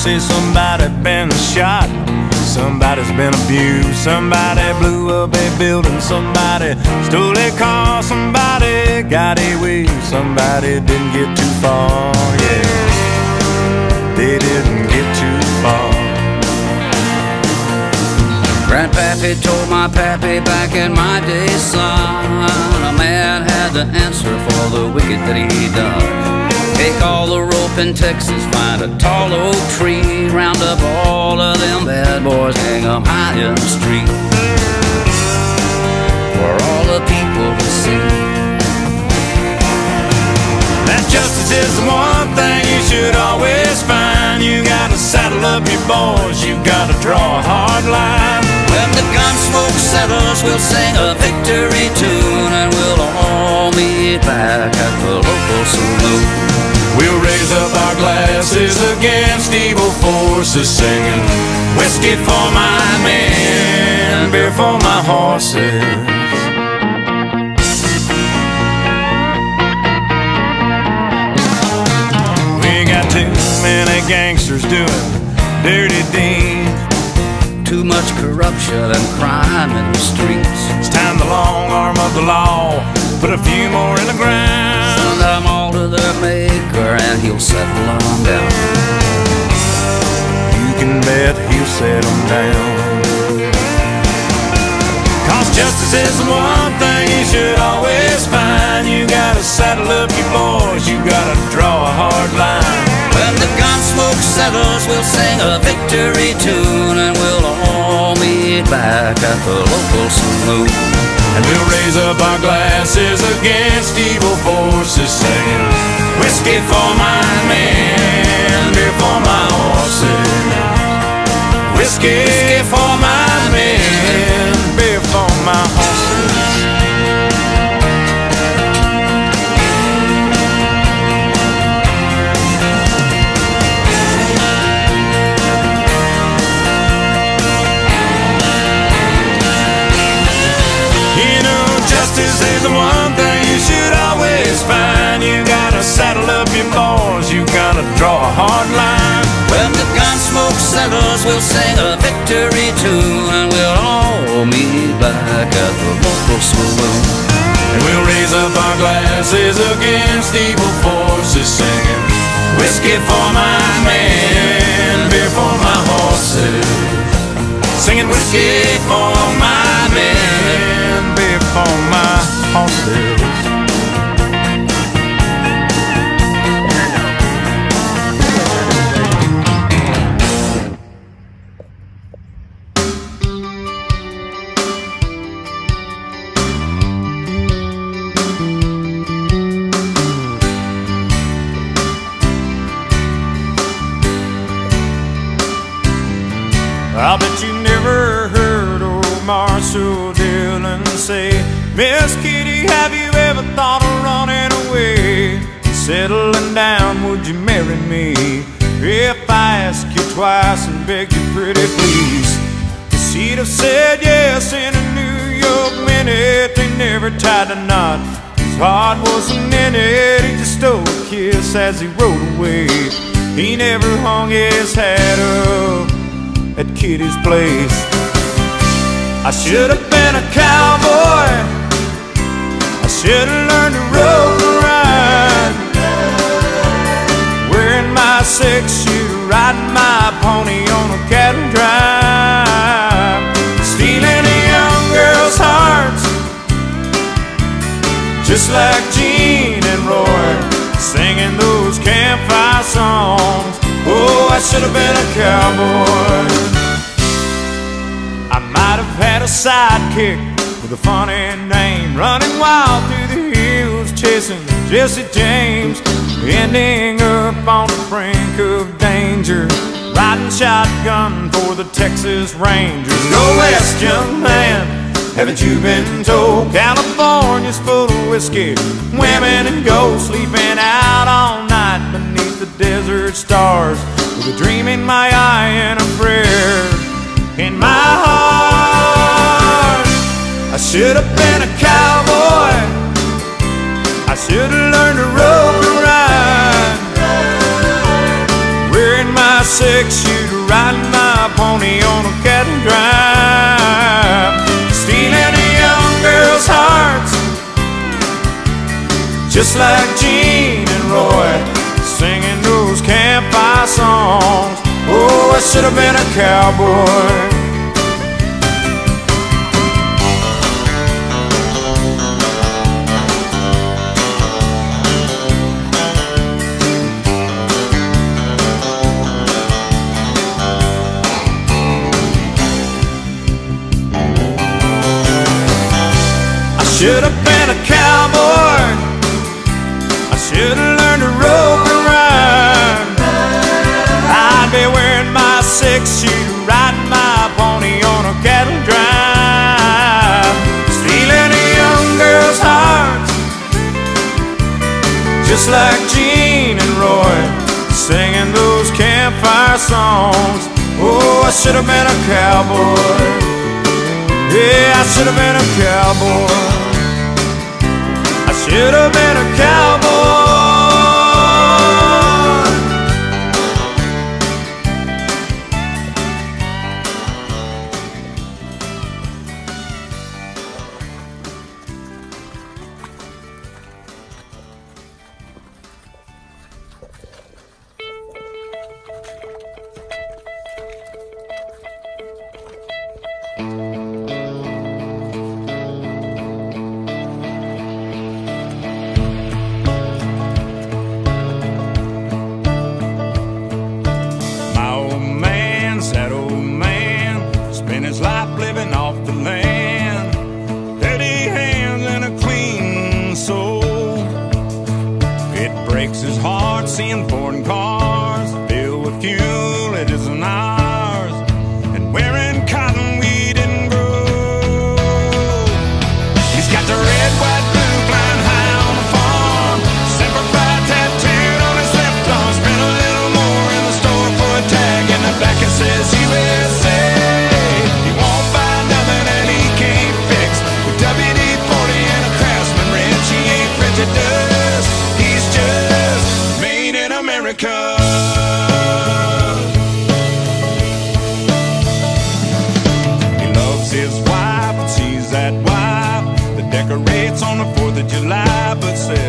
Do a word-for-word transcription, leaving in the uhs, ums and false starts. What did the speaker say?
say somebody been shot, somebody's been abused, somebody blew up a building, somebody stole a car, somebody got away, somebody didn't get too far, yeah, they didn't get too far. Grandpappy told my pappy back in my day, son, a man had to answer for the wicked that he done. Take all the rope in Texas, find a tall oak tree, round up all of them bad boys, hang them high in the street for all the people to see. That justice is the one thing you should always find. You gotta saddle up your boys, you gotta draw a hard line. When the gun smoke settles, we'll sing a victory tune, and we'll all meet back at the local saloon. We'll raise up our glasses against evil forces, singing whiskey for my men, beer for my horses. We got too many gangsters doing dirty deeds, too much corruption and crime in the streets. It's time the long arm of the law put a few more in the ground. Send them all to their maker and he'll settle them down. You can bet he'll settle them down. Cause justice is the one thing you should always find. You gotta saddle up your boys, you gotta draw a hard line. When the gun smoke settles, we'll sing a victory tune, and we'll all meet back at the local saloon. And we'll raise up our glasses against evil forces, singing whiskey for my men, beer for my horses. Whiskey for my men, beer for my horses. Justice is the one thing you should always find. You gotta saddle up your boys, you gotta draw a hard line. When the gun smoke settles, we'll sing a victory tune, and we'll all meet back at the local saloon. And we'll raise up our glasses against evil forces, singing whiskey for my men, beer for my horses. Singing whiskey for my men, beer for my horses. I bet you never heard old Marshall Dillon say, Miss Kitty, have you ever thought of running away? Settling down, would you marry me? If I asked you twice and begged you pretty please, she'd have said yes in a New York minute. They never tied a knot, his heart wasn't in it. He just stole a kiss as he rode away. He never hung his hat up at Kitty's place. I should have been a cowboy, I should have learned to rope and ride, wearing my six shooter, riding my pony on a cattle drive, stealing a young girl's hearts, just like Gene and Roy, singing those campfire songs. Oh, I should have been a cowboy. I might have had a sidekick with a funny name, running wild through the hills, chasing Jesse James, ending up on the brink of danger, riding shotgun for the Texas Rangers. Go west, young man, haven't you been told? California's full of whiskey, women and gold, sleeping out all night beneath the desert stars, with a dream in my eye and a prayer in my heart. I should have been a cowboy, I should have learned to rope and ride, wearing my six-shooter, riding my pony on a cattle drive, stealing the young girls' hearts, just like Gene and Roy, singing those campfire songs. Oh, I should have been a cowboy. Should have been a cowboy. I should have learned to rope and ride. I'd be wearing my six-shooter, riding my pony on a cattle drive, stealing a young girl's hearts, just like Gene and Roy, singing those campfire songs. Oh, I should have been a cowboy. Yeah, I should have been a cowboy. I should have been a cowboy. Seeing foreign cars filled with fuel it isn't ours, and wearing cotton we didn't grow. He's got the red, white, blue flying high on the farm, Semper Fi tattooed on his left arm. Spent a little more in the store for a tag, and the back it says U S A. He won't buy nothing and he can't fix. With W D forty and a Craftsman wrench, he ain't printed dust. He's just America. He loves his wife, and she's that wife that decorates on the fourth of July, but says